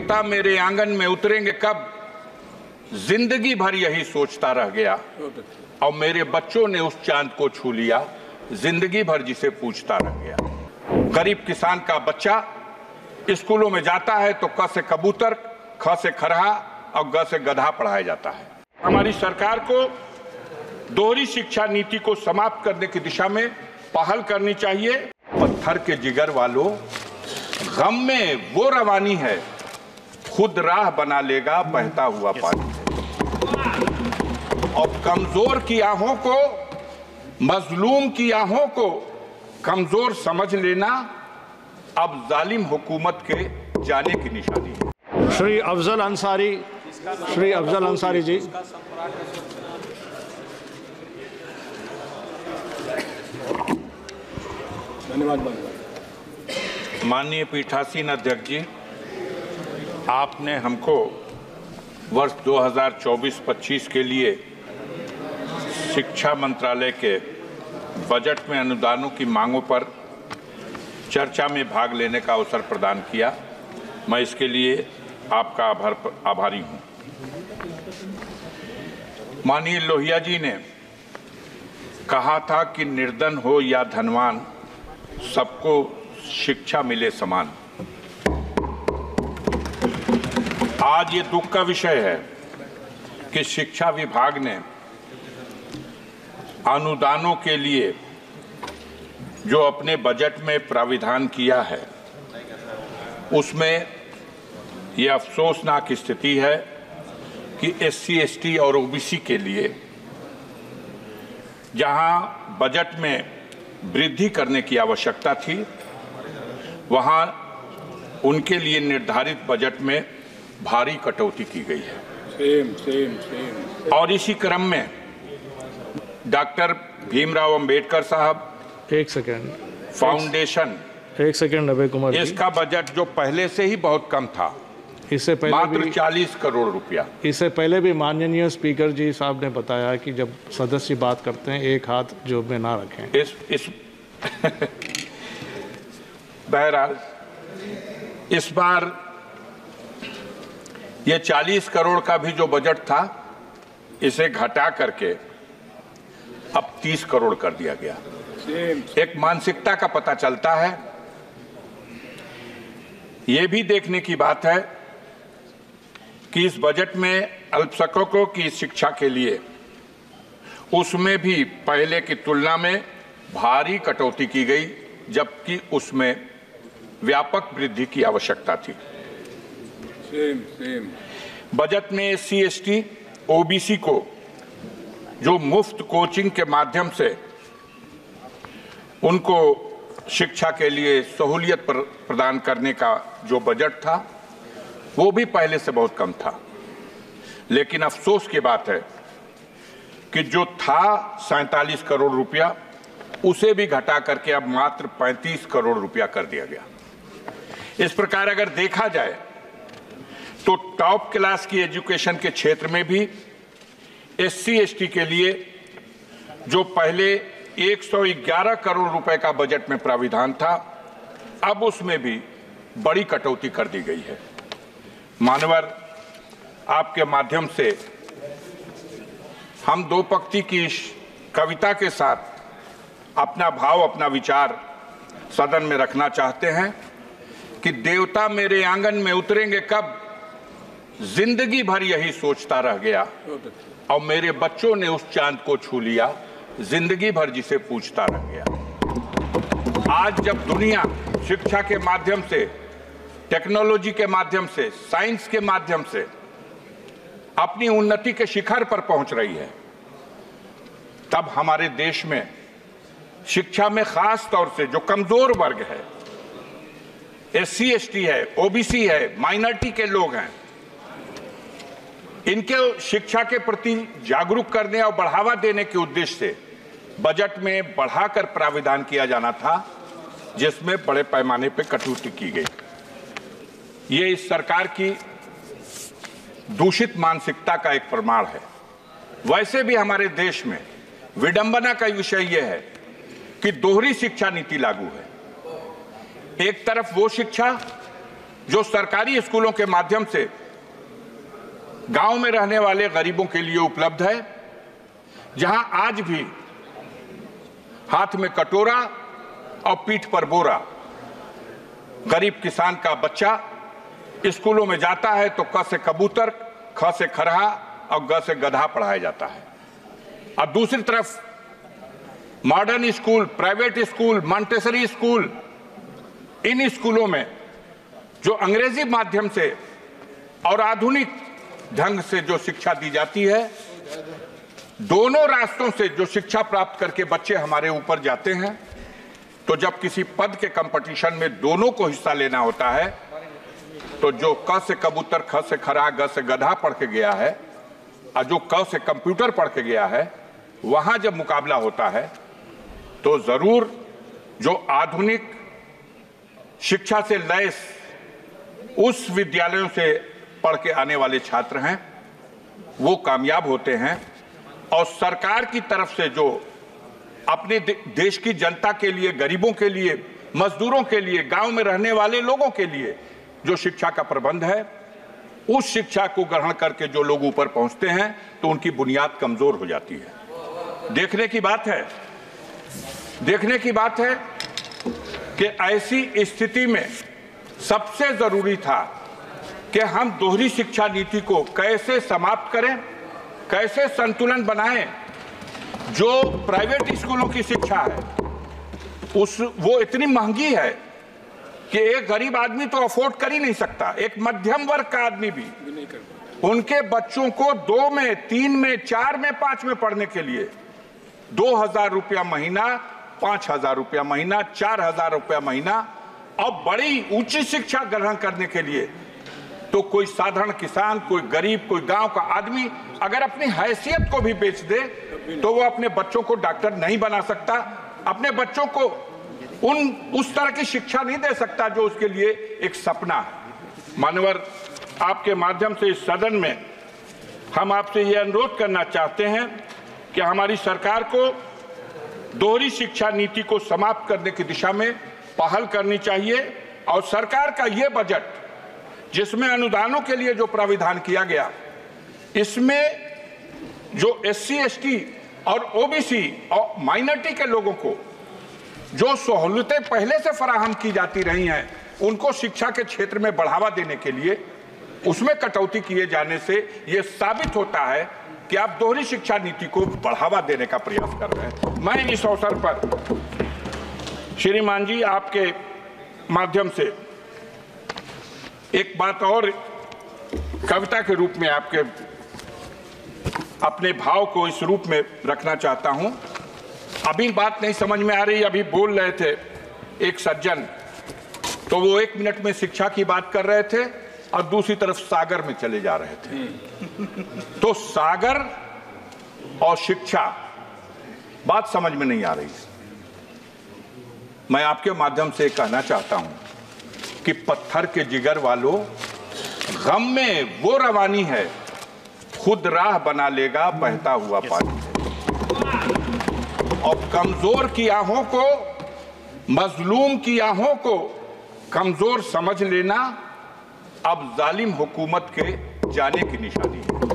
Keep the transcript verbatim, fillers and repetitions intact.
देवता मेरे आंगन में उतरेंगे कब, जिंदगी भर यही सोचता रह गया। और मेरे बच्चों ने उस चांद को छू लिया, जिंदगी भर जिसे पूछता रह गया। गरीब किसान का बच्चा स्कूलों में जाता है तो क से कबूतर, ख से खरहा और ग से गधा पढ़ाया जाता है। हमारी सरकार को दोहरी शिक्षा नीति को समाप्त करने की दिशा में पहल करनी चाहिए। पत्थर के जिगर वालों, गम में वो रवानी है, खुद राह बना लेगा बहता हुआ पानी। और कमजोर की आहों को, मजलूम की आहों को कमजोर समझ लेना अब जालिम हुकूमत के जाने की निशानी है। श्री अफजल अंसारी, श्री अफजल अंसारी जी। धन्यवाद। माननीय पीठासीन अध्यक्ष जी, आपने हमको वर्ष दो हज़ार चौबीस पच्चीस के लिए शिक्षा मंत्रालय के बजट में अनुदानों की मांगों पर चर्चा में भाग लेने का अवसर प्रदान किया। मैं इसके लिए आपका आभार आभारी हूं। माननीय लोहिया जी ने कहा था कि निर्धन हो या धनवान, सबको शिक्षा मिले समान। आज ये दुख का विषय है कि शिक्षा विभाग ने अनुदानों के लिए जो अपने बजट में प्राविधान किया है, उसमें यह अफसोसनाक स्थिति है कि एससी एसटी और ओबीसी के लिए जहां बजट में वृद्धि करने की आवश्यकता थी, वहां उनके लिए निर्धारित बजट में भारी कटौती की गई है। Same same same. और इसी क्रम में डॉक्टर भीमराव अंबेडकर साहब एक सेकेंड फाउंडेशन, एक सेकेंड अभय कुमार जी, इसका बजट जो पहले से ही बहुत कम था, इससे पहले मात्र भी चालीस करोड़ रुपया। इससे पहले भी माननीय स्पीकर जी साहब ने बताया कि जब सदस्य बात करते हैं एक हाथ जेब में ना रखें। इस इस बहरहाल इस बार ये चालीस करोड़ का भी जो बजट था, इसे घटा करके अब तीस करोड़ कर दिया गया। एक मानसिकता का पता चलता है। यह भी देखने की बात है कि इस बजट में अल्पसंख्यकों की शिक्षा के लिए उसमें भी पहले की तुलना में भारी कटौती की गई, जबकि उसमें व्यापक वृद्धि की आवश्यकता थी। Same same. बजट में एससी एसटी ओबीसी को जो मुफ्त कोचिंग के माध्यम से उनको शिक्षा के लिए सहूलियत प्रदान करने का जो बजट था, वो भी पहले से बहुत कम था। लेकिन अफसोस की बात है कि जो था सैंतालीस करोड़ रुपया, उसे भी घटा करके अब मात्र पैंतीस करोड़ रुपया कर दिया गया। इस प्रकार अगर देखा जाए तो टॉप क्लास की एजुकेशन के क्षेत्र में भी एससी एसटी के लिए जो पहले एक सौ ग्यारह करोड़ रुपए का बजट में प्राविधान था, अब उसमें भी बड़ी कटौती कर दी गई है। मानवर, आपके माध्यम से हम दो पंक्ति की कविता के साथ अपना भाव, अपना विचार सदन में रखना चाहते हैं कि देवता मेरे आंगन में उतरेंगे कब, जिंदगी भर यही सोचता रह गया। और मेरे बच्चों ने उस चांद को छू लिया, जिंदगी भर जिसे पूछता रह गया। आज जब दुनिया शिक्षा के माध्यम से, टेक्नोलॉजी के माध्यम से, साइंस के माध्यम से अपनी उन्नति के शिखर पर पहुंच रही है, तब हमारे देश में शिक्षा में खास तौर से जो कमजोर वर्ग है, एससी एसटी है, ओबीसी है, माइनॉरिटी के लोग हैं, इनके शिक्षा के प्रति जागरूक करने और बढ़ावा देने के उद्देश्य से बजट में बढ़ाकर प्राविधान किया जाना था, जिसमें बड़े पैमाने पर कटौती की गई। ये इस सरकार की दूषित मानसिकता का एक प्रमाण है। वैसे भी हमारे देश में विडंबना का विषय यह है कि दोहरी शिक्षा नीति लागू है। एक तरफ वो शिक्षा जो सरकारी स्कूलों के माध्यम से गांव में रहने वाले गरीबों के लिए उपलब्ध है, जहां आज भी हाथ में कटोरा और पीठ पर बोरा गरीब किसान का बच्चा स्कूलों में जाता है तो क से कबूतर, ख से खरहा और ग से गधा पढ़ाया जाता है। और दूसरी तरफ modern school, private school, Montessori school, इन स्कूलों में जो अंग्रेजी माध्यम से और आधुनिक ढंग से जो शिक्षा दी जाती है, दोनों रास्तों से जो शिक्षा प्राप्त करके बच्चे हमारे ऊपर जाते हैं, तो जब किसी पद के कंपटीशन में दोनों को हिस्सा लेना होता है, तो जो क से कबूतर, ख से खरहा, ग से गधा पढ़ के गया है और जो क से कंप्यूटर पढ़ के गया है, वहां जब मुकाबला होता है तो जरूर जो आधुनिक शिक्षा से लैस उस विद्यालयों से पढ़ के आने वाले छात्र हैं वो कामयाब होते हैं। और सरकार की तरफ से जो अपने देश की जनता के लिए, गरीबों के लिए, मजदूरों के लिए, गांव में रहने वाले लोगों के लिए जो शिक्षा का प्रबंध है, उस शिक्षा को ग्रहण करके जो लोग ऊपर पहुंचते हैं तो उनकी बुनियाद कमजोर हो जाती है। देखने की बात है देखने की बात है कि ऐसी स्थिति में सबसे जरूरी था कि हम दोहरी शिक्षा नीति को कैसे समाप्त करें, कैसे संतुलन बनाएं। जो प्राइवेट स्कूलों की शिक्षा है उस वो इतनी महंगी है कि एक गरीब आदमी तो अफोर्ड कर ही नहीं सकता, एक मध्यम वर्ग का आदमी भी उनके बच्चों को दो में, तीन में, चार में, पांच में पढ़ने के लिए दो हजार रुपया महीना, पांच हजार रुपया महीना, चार हजार रुपया महीना, और बड़ी ऊंची शिक्षा ग्रहण करने के लिए तो कोई साधारण किसान, कोई गरीब, कोई गांव का आदमी अगर अपनी हैसियत को भी बेच दे तो वो अपने बच्चों को डॉक्टर नहीं बना सकता, अपने बच्चों को उन उस तरह की शिक्षा नहीं दे सकता जो उसके लिए एक सपना है। मानवर, आपके माध्यम से इस सदन में हम आपसे ये अनुरोध करना चाहते हैं कि हमारी सरकार को दोहरी शिक्षा नीति को समाप्त करने की दिशा में पहल करनी चाहिए। और सरकार का ये बजट जिसमें अनुदानों के लिए जो प्राविधान किया गया, इसमें जो एस सी एस टी और ओ बी सी और माइनॉरिटी के लोगों को जो सहूलतें पहले से फराहम की जाती रही हैं, उनको शिक्षा के क्षेत्र में बढ़ावा देने के लिए उसमें कटौती किए जाने से यह साबित होता है कि आप दोहरी शिक्षा नीति को बढ़ावा देने का प्रयास कर रहे हैं। मैं इस अवसर पर श्रीमान जी आपके माध्यम से एक बात और कविता के रूप में आपके अपने भाव को इस रूप में रखना चाहता हूं। अभी बात नहीं समझ में आ रही, अभी बोल रहे थे एक सज्जन, तो वो एक मिनट में शिक्षा की बात कर रहे थे और दूसरी तरफ सागर में चले जा रहे थे। तो सागर और शिक्षा बात समझ में नहीं आ रही। मैं आपके माध्यम से कहना चाहता हूं कि पत्थर के जिगर वालों, गम में वो रवानी है, खुद राह बना लेगा बहता हुआ पानी है। और कमजोर की आहों को, मजलूम की आहों को कमजोर समझ लेना अब जालिम हुकूमत के जाने की निशानी है।